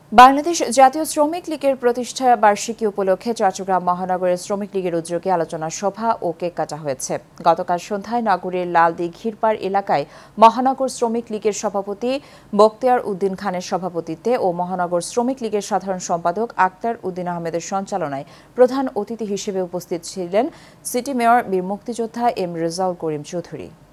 বাংলাদেশ জাতীয় শ্রমিক লীগের প্রতিষ্ঠা বার্ষিকী উপলক্ষে চট্টগ্রাম মহানগরের শ্রমিক লীগের উদ্যোগে আলোচনা সভা ও কেক কাটা হয়েছে। গতকাল সন্ধ্যায় নগরীর লালদিঘির পাড় এলাকায় মহানগর শ্রমিক লীগের সভাপতি বখতিয়ার উদ্দিন খানের সভাপতিত্বে ও মহানগর শ্রমিক লীগের সাধারণ সম্পাদক আক্তার উদ্দিন আহমেদের সঞ্চালনায় প্রধান অতিথি হিসেবে উপস্থিত ছিলেন সিটি মেয়র বীর মুক্তিযোদ্ধা এম রেজাউল করিম চৌধুরী।